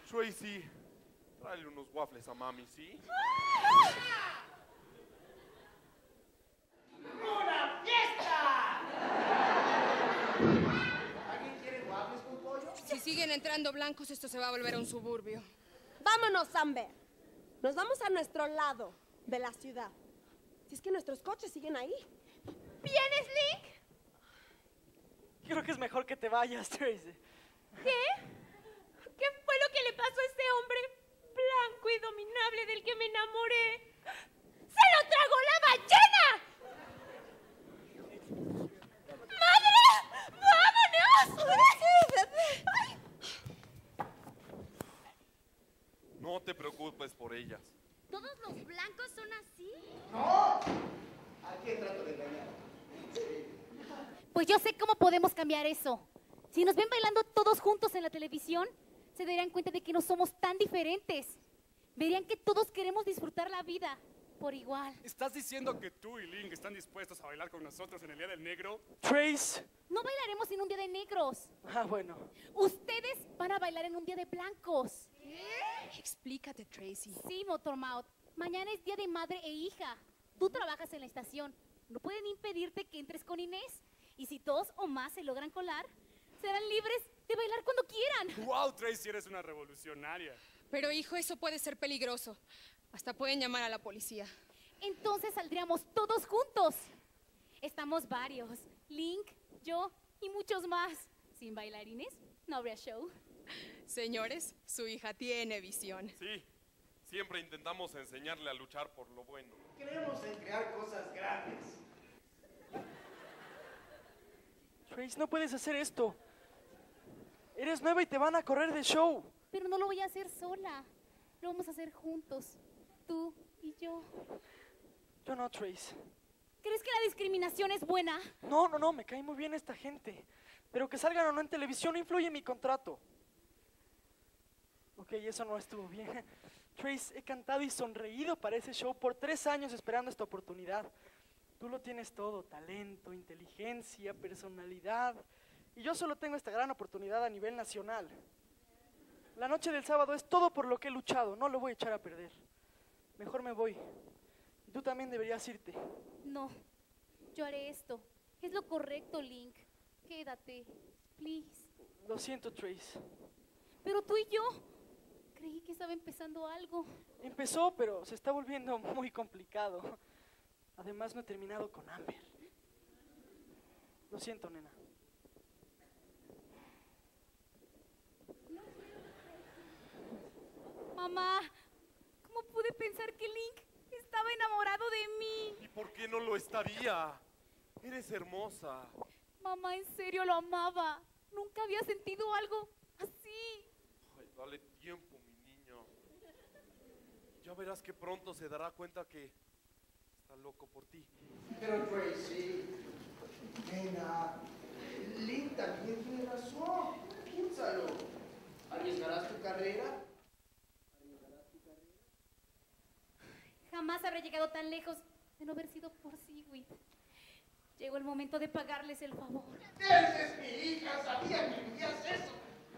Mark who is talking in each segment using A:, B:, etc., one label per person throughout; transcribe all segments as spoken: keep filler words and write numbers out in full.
A: Tracy, tráele unos waffles a mami, ¿sí?
B: ¡Una fiesta! ¿Alguien quiere waffles con pollo?
C: Si siguen entrando blancos, esto se va a volver a un suburbio.
D: Vámonos, Amber. Nos vamos a nuestro lado de la ciudad. Si es que nuestros coches siguen ahí.
E: ¿Vienes, Link?
F: Creo que es mejor que te vayas, Tracy.
E: ¿Qué? ¿Qué fue lo que le pasó a ese hombre blanco y dominable del que me enamoré? ¡Se lo tragó la ballena! ¡Madre! ¡Vámonos!
A: No te preocupes por ellas.
G: ¿Todos los blancos son así?
B: ¡No! Aquí trato de engañar.
G: Pues yo sé cómo podemos cambiar eso. Si nos ven bailando todos juntos en la televisión, se darían cuenta de que no somos tan diferentes. Verían que todos queremos disfrutar la vida por igual.
H: ¿Estás diciendo que tú y Link están dispuestos a bailar con nosotros en el Día del Negro?
F: Trace.
G: No bailaremos en un día de negros.
F: Ah, bueno.
G: Ustedes van a bailar en un día de blancos.
C: ¿Qué? Explícate, Tracy.
G: Sí, Motormouth. Mañana es día de madre e hija. Tú trabajas en la estación. No pueden impedirte que entres con Inés. Y si dos o más se logran colar, serán libres de bailar cuando quieran.
H: ¡Wow, Tracy, eres una revolucionaria!
C: Pero, hijo, eso puede ser peligroso. Hasta pueden llamar a la policía.
G: Entonces saldríamos todos juntos. Estamos varios. Link, yo y muchos más. Sin bailarines, no habría show.
C: Señores, su hija tiene visión.
A: Sí, siempre intentamos enseñarle a luchar por lo bueno.
B: Creemos en crear cosas grandes.
F: Trace, no puedes hacer esto. Eres nueva y te van a correr de show.
G: Pero no lo voy a hacer sola. Lo vamos a hacer juntos. Tú y yo.
F: Yo no, Trace.
G: ¿Crees que la discriminación es buena?
F: No, no, no, me cae muy bien esta gente. Pero que salgan o no en televisión no influye en mi contrato. Ok, eso no estuvo bien. Trace, he cantado y sonreído para ese show por tres años esperando esta oportunidad. Tú lo tienes todo, talento, inteligencia, personalidad. Y yo solo tengo esta gran oportunidad a nivel nacional. La noche del sábado es todo por lo que he luchado, no lo voy a echar a perder. Mejor me voy. Y tú también deberías irte.
G: No, yo haré esto. Es lo correcto, Link. Quédate, please.
F: Lo siento, Trace.
G: Pero tú y yo, creí que estaba empezando algo.
F: Empezó, pero se está volviendo muy complicado. Además, no he terminado con Amber. Lo siento, nena.
G: Mamá, ¿cómo pude pensar que Link estaba enamorado de mí?
A: ¿Y por qué no lo estaría? Eres hermosa.
G: Mamá, en serio lo amaba. Nunca había sentido algo así.
A: Ay, dale tiempo, mi niño. Ya verás que pronto se dará cuenta que está loco por ti.
B: Pero Tracy, nena, Link también tiene razón. Piénsalo. ¿Arriesgarás tu carrera?
G: Jamás habré llegado tan lejos de no haber sido por Seaweed. Llegó el momento de pagarles el favor.
B: ¡Esa es mi hija! ¡Sabía que querías eso!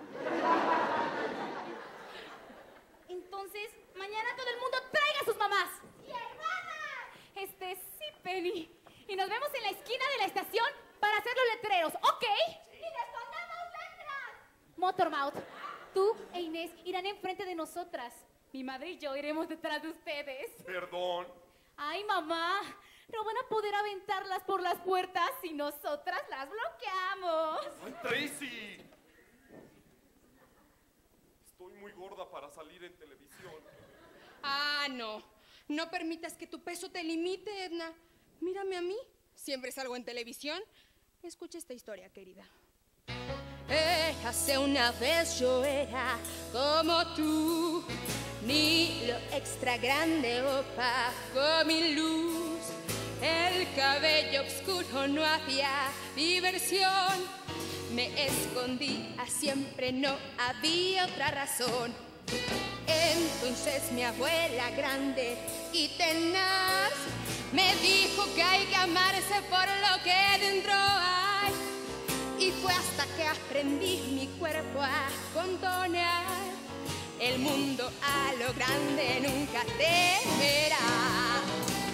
G: Entonces, mañana todo el mundo traiga a sus mamás. ¡Sí, hermana! Este, sí, Penny. Y nos vemos en la esquina de la estación para hacer los letreros, ¿ok? ¡Y les pongamos letras! Motormouth, tú e Inés irán enfrente de nosotras. Mi madre y yo iremos detrás de ustedes.
A: Perdón.
G: Ay, mamá, no van a poder aventarlas por las puertas si nosotras las bloqueamos.
A: ¡Ay, Tracy! Estoy muy gorda para salir en televisión.
C: Ah, no. No permitas que tu peso te limite, Edna. Mírame a mí. Siempre salgo en televisión. Escucha esta historia, querida. Eh, hace una vez yo era como tú. Ni lo extra grande opacó mi luz. El cabello oscuro no había diversión. Me escondía siempre, no había otra razón. Entonces mi abuela grande y tenaz me dijo que hay que amarse por lo que dentro hay. Y fue hasta que aprendí mi cuerpo a condonar. El mundo a lo grande nunca temerá.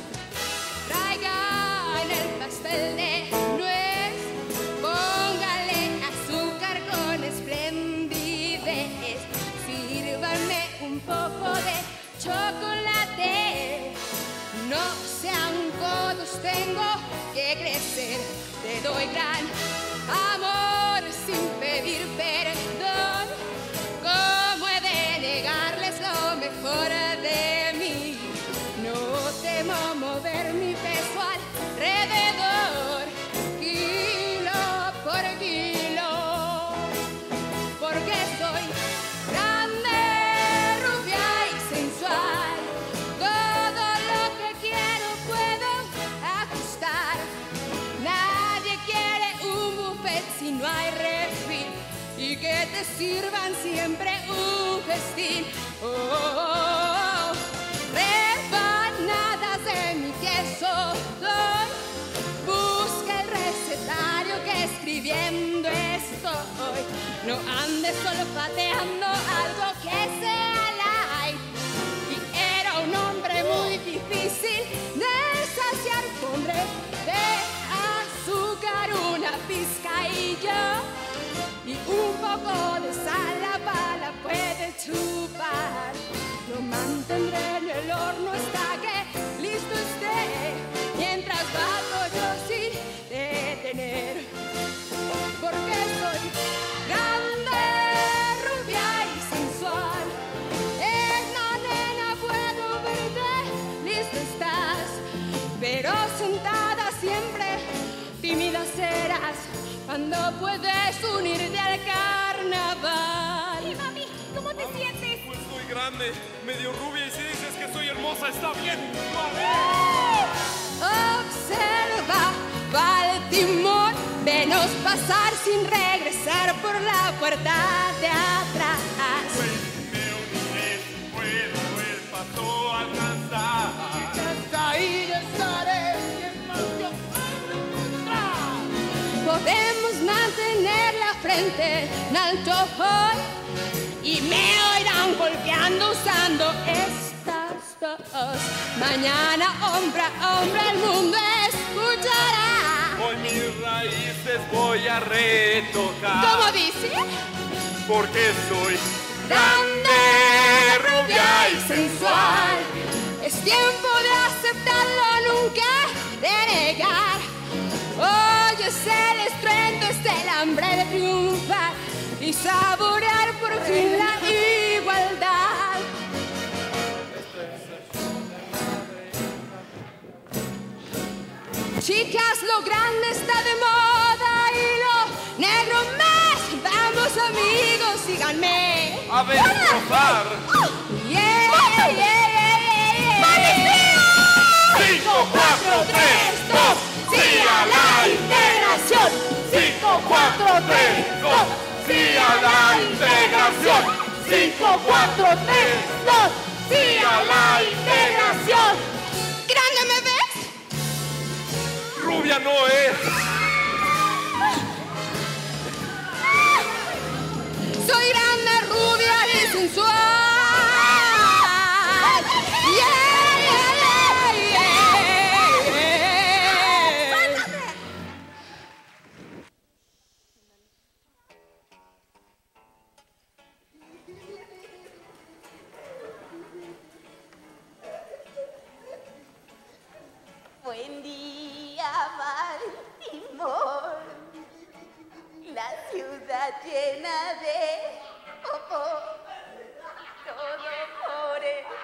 C: Traigan el pastel de nuez, póngale azúcar con esplendidez, sírvanme un poco de chocolate. No sean codos, tengo que crecer, te doy gran amor sin pedir perdón. ¿Cómo he de negarles lo mejor de mí? No temo mover mi peso alrededor, kilo por kilo, porque soy grande, rubia y sensual. Todo lo que quiero puedo ajustar. Nadie quiere un buffet si no hay refil, y que te sirvan siempre un festín. Oh, oh, oh. Rebanadas de mi queso doy. Busca el recetario que escribiendo estoy. No andes solo pateando algo que sea light. Y era un hombre muy difícil de saciar, hombre de azúcar, una pizca y yo. Y un poco de sal la bala puede chupar. Lo mantendré en el horno hasta que listo esté, mientras bato yo sin detener. Porque soy grande, rubia y sensual. Ena, nena, puedo verte, listo estás. Pero sentada siempre, tímida serás cuando puedes unirte al carnaval.
G: Y mami, ¿cómo te sientes?
A: Pues soy grande, medio rubia, y si dices que soy hermosa, está bien.
C: Observa, Baltimore, venos pasar sin regresar por la puerta de atrás.
A: Pues me uniré si puedo el paso alcanzar.
B: Hasta ahí estaré, ¿quién más yo puedo encontrar?
C: Podemos mantener la frente en alto hoy, y me oirán golpeando usando estas dos. Mañana, hombre a hombre, el mundo escuchará.
A: Hoy mis raíces voy a retocar.
C: ¿Cómo dice?
A: Porque soy
C: Grande, rubia y sensual. Es tiempo de aceptarlo, nunca de negar. Hoy es el estruendo, es el hambre de triunfar y saborear por fin la igualdad. Chicas, lo grande está de moda y lo negro más. Vamos amigos, síganme.
A: a destrozar.
C: Yeah, yeah, yeah, yeah.
A: cinco, cuatro, tres, dos, sí a la integración. cinco, cuatro, tres, dos, sí a la integración. cinco, cuatro, tres, dos, sí a la integración.
C: Grande, ¿me ves?
A: Rubia no es.
C: Soy grande, rubia y sensual. Yeah, yeah, yeah, yeah.
I: Buen día, Baltimore, la ciudad llena de oh, oh, todo por el